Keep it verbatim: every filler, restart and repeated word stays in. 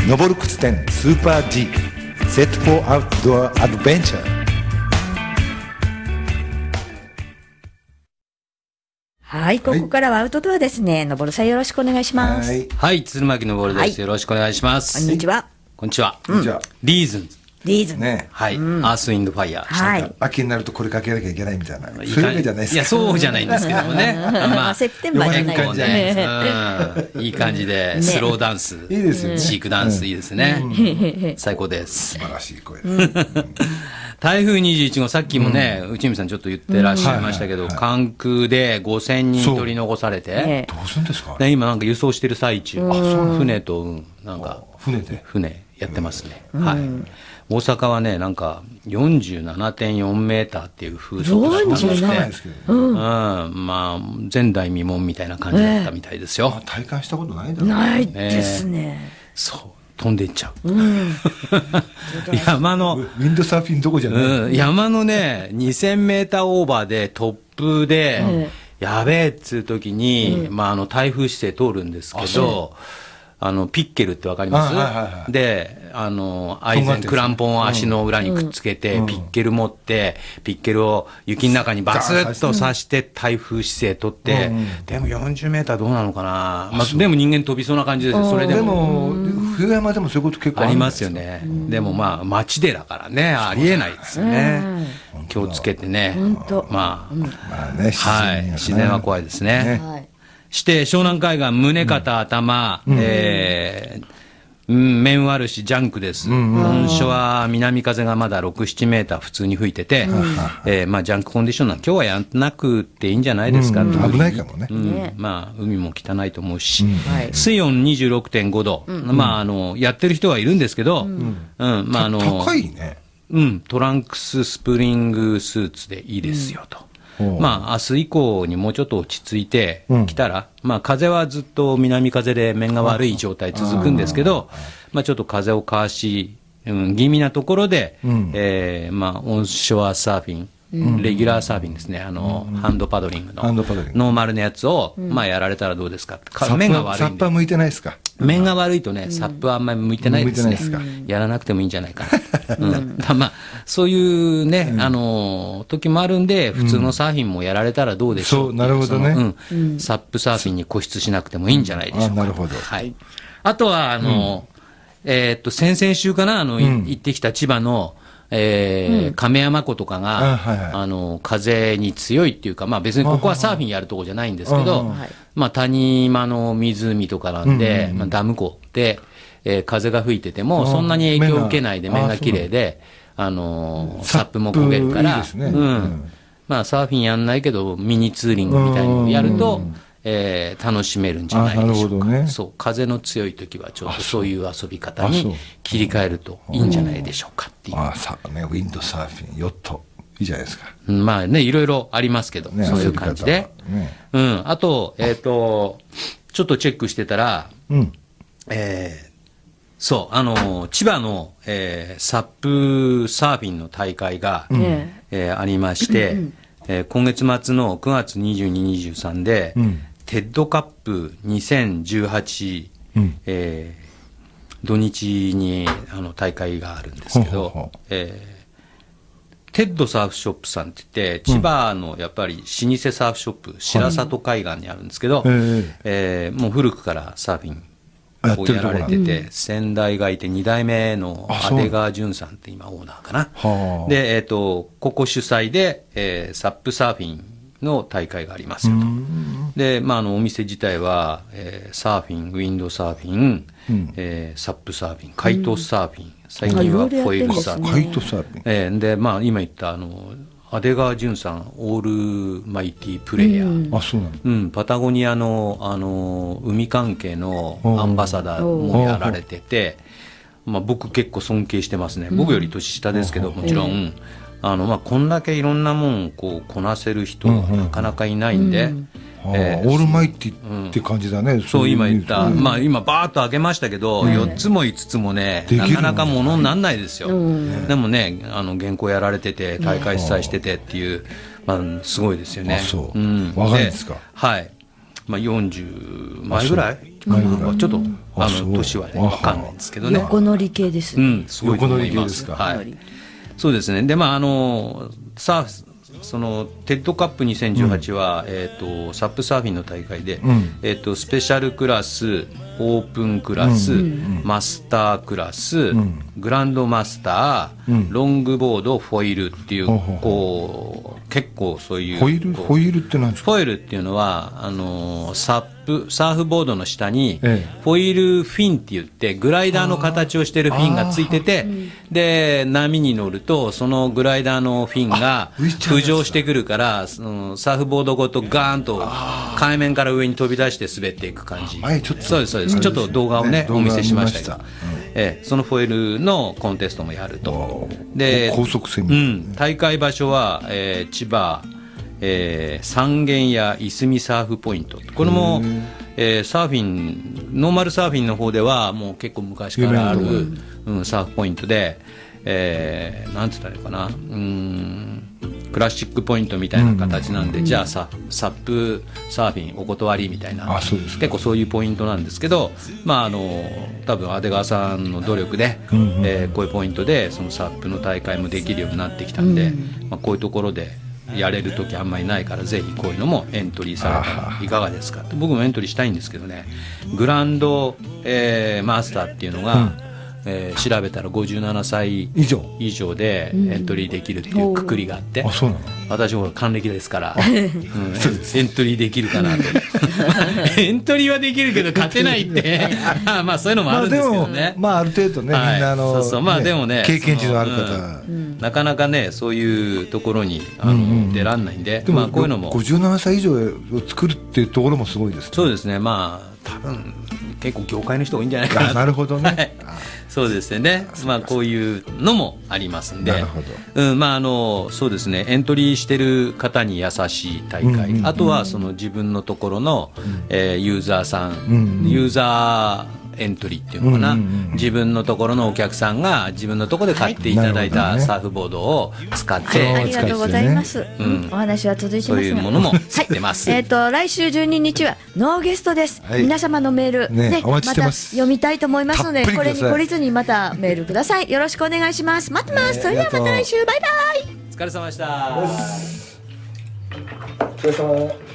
登る靴店スーパー G セットフォーアウトドアアドベンチャー。 はい、ここからはアウトドアですね。のぼるさんよろしくお願いします。 はい、 はい、鶴巻のぼるです、はい。よろしくお願いします。 こんにちは。 こんにちは。 こんにちは。 リーズンズ。 リーズン。 ね。 はい。うん、アースウィンドファイヤー。 はい。 秋になるとこれかけなきゃいけないみたいな。そういうわけじゃないですか。 いや、そうじゃないんですけどもね。 まあ、セプテンバーじゃないですね。うん。いい感じで、スローダンス。 いいですよね。 チークダンスいいですね。最高です。 素晴らしい声です。 台風にじゅういち号、さっきもね、内海さんちょっと言ってらっしゃいましたけど、関空でごせんにん取り残されて、 どうするんですか？ 今なんか輸送してる最中、船と、なんか、 船で船やってますね。はい。大阪はね、なんか よんじゅうななてんよん メーターっていう風速だったんですけど、うん、まあ、前代未聞みたいな感じだったみたいですよ。 体感したことないだろうないですね。 そう。飛んでいっちゃう。うん、山の。 ウィンドサーフィンどこじゃない、 うん、山のね、にせんメーターオーバーで突風で、うん、やべえっつう時に、うん、まあ、あの、台風姿勢通るんですけど、あの、ピッケルってわかります？はいはいはい、で、あの、アイゼン、クランポンを足の裏にくっつけて、うん、ピッケル持って、ピッケルを雪の中にバスッと刺して台風姿勢取って、うん、でもよんじゅうメーターどうなのかな、まあ、でも人間飛びそうな感じですよ、それでも。 でも、冬山でもそういうこと結構ありますよね。でもまあ、町でだからね、ありえないですよね。気をつけてね。まあ、 まあね、 はい、自然は怖いですね。して、湘南海岸、胸肩、頭、えー、面悪し、ジャンクです。本所は南風がまだろく、ななメーター普通に吹いてて、えー、まあ、ジャンクコンディションなん、今日はやんなくていいんじゃないですか。 危ないかもね。 まあ、海も汚いと思うし、水温 にじゅうろくてんごど。まあ、あの、やってる人はいるんですけど、うん、まあ、あの、 高いね。 うん、トランクススプリングスーツでいいですよと。まあ、明日以降にもうちょっと落ち着いてきたら、うん、まあ、風はずっと南風で面が悪い状態続くんですけど、まあ、ちょっと風をかわし、うん、気味なところで、うん、えー、まあ、オンショアサーフィン、うん、レギュラーサーフィンですね、あの、うん、ハンドパドリングの、ノーマルのやつを、うん、まあ、やられたらどうですか。 面が悪い。サップは向いてないですか？ 面が悪いとね、サップはあんまり向いてないですね。やらなくてもいいんじゃないかな。うん、まあ、そういうね、あの、時もあるんで、普通のサーフィンもやられたらどうでしょう。 そう、なるほどね。 うん。サップサーフィンに固執しなくてもいいんじゃないでしょうか。 なるほど。 はい。あとは、あの、えっと、先々週かな、あの、行ってきた千葉の、えー、亀山湖とかが、あの、風に強いっていうか、まあ別にここはサーフィンやるとこじゃないんですけど、まあ谷間の湖とかなんで、まあダム湖で、えー、風が吹いてても、そんなに影響を受けないで面が綺麗で、あのー、サップも焦げるから、うん。まあサーフィンやんないけど、ミニツーリングみたいなのをやると、えー、楽しめるんじゃないでしょうか。ね、そう、風の強い時はちょっとそういう遊び方に切り替えるといいんじゃないでしょうかっていう。 ああ、さね、ウィンドサーフィン、ヨット、いいじゃないですか。 まあね、いろいろありますけど、ね、そういう感じで。ね、うん、あと、えっ、ー、と、ちょっとチェックしてたら、うん、えー、そう、あの、千葉の、えー、サップサーフィンの大会が、うん、えー、ありまして、うんえー、今月末のくがつにじゅうに、にじゅうさんで、うんテッドカップにせんじゅうはち、うんえー、土日にあの大会があるんですけど、ほうほうほうえー、テッドサーフショップさんって言って、千葉のやっぱり老舗サーフショップ、白里海岸にあるんですけど、はいえー、もう古くからサーフィンをやられてて、先代がいてに代目の阿出川淳さんって今オーナーかな。で、えっ、ー、と、ここ主催で、えー、サップサーフィンの大会がありますよと。で、まあ、あの、お店自体は、えー、サーフィン、ウィンドサーフィン、うんえー、サップサーフィン、カイトサーフィン、最近はフォイルサーフィン。 カイトサーフィン。 えー、で、まあ、今言った、あの、阿出川淳さん、オールマイティプレイヤー。 うん、あ、そうなんだ。 うん、パタゴニアの、あの、海関係のアンバサダーもやられてて、まあ、僕結構尊敬してますね。僕より年下ですけど、もちろん。あのまあ、こんだけいろんなもんこうこなせる人がなかなかいないんで、 えー、オールマイティって感じだね、うん、 そう今言った、うん、まあ今バーッと上げましたけど、うん、よっつもいつつもね、なかなかものにならないですよ、うん、でもねあの原稿やられてて大会主催しててっていう、まあ、すごいですよね。 あそう、うん、若いですか。 はい、まあ、よんじゅうまいぐらいかな、ちょっとあの年はね分かんないんですけどね。 横乗り系ですうね。 ん、すごいと思います。はい、そうですね。でまああのサーフそのテッドカップにせんじゅうはちは、うん、えー、とサップサーフィンの大会で、うん、えー、とスペシャルクラス、オープンクラス、うん、マスタークラス、うん、グランドマスター、うん、ロングボード、フォイルっていう、うん、こう結構そういうフォイル、フォイルって何ですか？ フォイルっていうのはあのサップサーフボードの下に、ええ、フォイルフィンって言ってグライダーの形をしているフィンがついてて、で波に乗るとそのグライダーのフィンが浮上してくるから、そのサーフボードごとガーンと海面から上に飛び出して滑っていく感じ。 前ちょっとそうですそうです、ちょっと動画をね、お見せしましたけど、ええ、そのフォイルのコンテストもやると。で高速船、うん、 大会場所は、えー、千葉、えー、三軒やいすみサーフポイント、これも、えー、サーフィンノーマルサーフィンの方ではもう結構昔からある、うん、サーフポイントで、えー、なんつったらいいかな、うーんクラシックポイントみたいな形なんで、うん、じゃあササップサーフィンお断りみたいな、結構そういうポイントなんですけど、まああの多分阿出川さんの努力で、うんうん、えー、こういうポイントでそのサップの大会もできるようになってきたんで、うん、まあ、こういうところでやれる時あんまりないから、ぜひこういうのもエントリーされたらいかがですか。僕もエントリーしたいんですけどね、グランド、えー、マスターっていうのが、うん、えー、調べたらごじゅうななさい以上、以上でエントリーできるっていうくくりがあって、うん、 あ、そうなの？ 私も還暦ですから、うん、エントリーできるかなとエントリーはできるけど勝てないってまあそういうのもあるんですけどね、 まあ、まあある程度ね、はい、みんなあの、 そうそう、まあでもね、 経験値のある方、 うん、なかなかねそういうところにあの、うんうん、出らんないんで、 でも、 まあ、こういうのもごじゅうななさい以上を作るっていうところもすごいですね。 そうですね、まあ多分結構業界の人多いんじゃないかな。 なるほどね、 はい、そうですね、まあこういうのもありますんで、 なるほど、 うん、まああのそうですね、エントリーしてる方に優しい大会、うんうんうん、あとはその自分のところの、うん、えー、ユーザーさん、うんうん、ユーザーエントリーっていうのかな、うんうんうん、自分のところのお客さんが自分のところで買っていただいた、はい、サーフボードを使って、 はい、ありがとうございます、うん、お話は続いてますが、そういうものも出ます、 はい、えーと来週じゅうににちはノーゲストです、はい、皆様のメール、ねね、 お待ちしてます。 また読みたいと思いますので、これに懲りずにまたメールください。よろしくお願いします。待ってます、えー、それではまた来週、バイバイ。 お疲れ様でした。 お疲れ様。